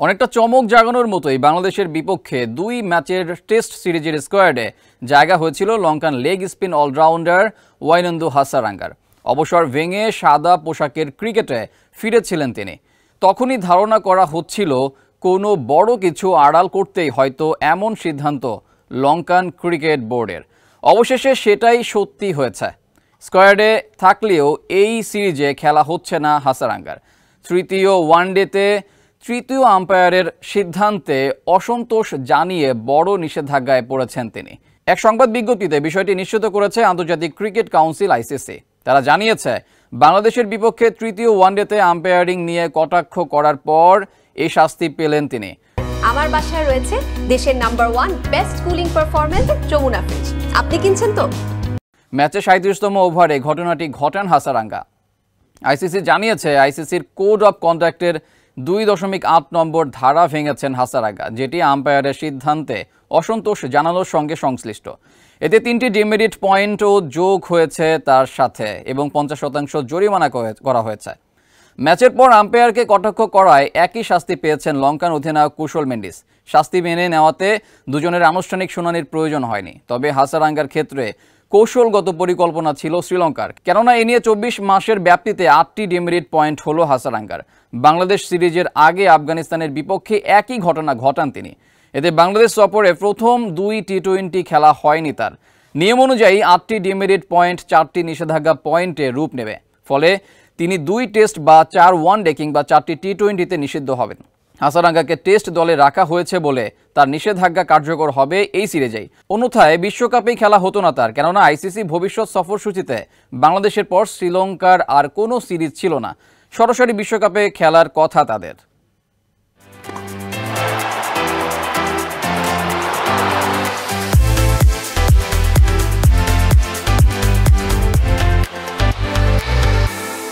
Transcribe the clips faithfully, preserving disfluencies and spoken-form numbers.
অনেকটা চমক জাগানোর মতোই বাংলাদেশের বিপক্ষে দুই ম্যাচের টেস্ট সিরিজের স্কোয়াডে জায়গা হয়েছিল Lankan leg spin allrounder Wanindu হাসারাঙ্গার। অবসর ভেঙে সাদা পোশাকের ক্রিকেটে ফিরেছিলেন তিনি। তখনই ধারণা করা হচ্ছিল কোনো বড় কিছু আড়াল করতেই হয়তো এমন সিদ্ধান্ত লঙ্কান ক্রিকেট বোর্ডের। অবশেষে সেটাই সত্যি হয়েছে। স্কোয়াডে থাকলেও এই সিরিজে খেলা হচ্ছে না হাসারাঙ্গার। তৃতীয় ওয়ানডেতে তৃতীয় আম্পায়ারের সিদ্ধান্তে অসন্তোষ জানিয়ে বড় নিষেধাজ্ঞায় পড়েছেন তিনি। এক সংবাদ বিজ্ঞপ্তিতে বিষয়টি নিশ্চিত করেছে আন্তর্জাতিক ক্রিকেট কাউন্সিল আইসিসি। তারা জানিয়েছে, বাংলাদেশের বিপক্ষে তৃতীয় ওয়ানডেতে আম্পায়ারিং নিয়ে কটাক্ষ করার পর এই শাস্তি পেলেন তিনি। আমার বাসায় রয়েছে দেশের number one best cooling performance Jamuna fridge. আপনি কিনছেন তো? ম্যাচে সাঁইত্রিশতম ওভারে ঘটনাটি ঘটান হাসারাঙ্গা। আইসিসি জানিয়েছে, আইসিসির কোড অফ কন্ডাক্টের দুই দশমিক আট নম্বর ধারা ভেঙেছেন হাসারাঙ্গা, যেটি আম্পায়ারের সিদ্ধান্তে অসন্তোষ জানানোর সঙ্গে সংশ্লিষ্ট। এতে তিনটি ডিমেরিট পয়েন্টও যোগ হয়েছে তার সাথে এবং পঞ্চাশ শতাংশ জরিমানা করা হয়েছে। ম্যাচের পর আম্পায়ারকে কটাক্ষ করায় একই শাস্তি পেয়েছেন লঙ্কান অধিনায়ক কুশল মেন্ডিস। শাস্তি মেনে নেওয়াতে দুজনের আনুষ্ঠানিক শুনানির প্রয়োজন হয়নি। তবে হাসারাঙ্গার ক্ষেত্রে কৌশলগত পরিকল্পনা ছিল শ্রীলঙ্কার, কেননা এ নিয়ে চব্বিশ মাসের ব্যাপ্তিতে আটটি ডিমেরিট পয়েন্ট হলো হাসারাঙ্গার। বাংলাদেশ সিরিজের আগে আফগানিস্তানের বিপক্ষে একই ঘটনা ঘটান তিনি। এতে বাংলাদেশ সফরে প্রথম দুই টি টোয়েন্টি খেলা হয়নি তার। নিয়ম অনুযায়ী আটটি ডিমেরিট পয়েন্ট চারটি নিষেধাজ্ঞা পয়েন্টে রূপ নেবে। ফলে তিনি দুই টেস্ট বা চার ওয়ানডে কিংবা চারটি টি টোয়েন্টিতে নিষিদ্ধ হবেন। হাসারাঙ্গাকে টেস্ট দলে রাখা হয়েছে বলে তার নিষেধাজ্ঞা কার্যকর হবে এই সিরিজেই। অন্যথায় বিশ্বকাপেই খেলা হতো না তার, কেননা আইসিসি ভবিষ্যৎ সফরসূচিতে বাংলাদেশের পর শ্রীলঙ্কার আর কোনো সিরিজ ছিল না। সরাসরি বিশ্বকাপে খেলার কথা তাদের।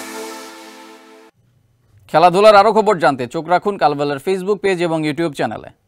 খেলাধুলার আরও খবর জানতে চোখ রাখুন কালবেলার ফেসবুক পেজ এবং ইউটিউব চ্যানেলে।